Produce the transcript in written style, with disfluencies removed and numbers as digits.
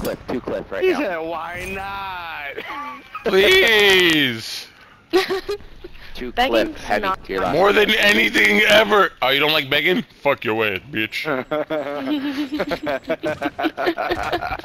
two cliff right He now. said, why not? Please. Two Begging's cliff heavy not to your left. More than anything ever. Oh, you don't like begging? Fuck your way, bitch.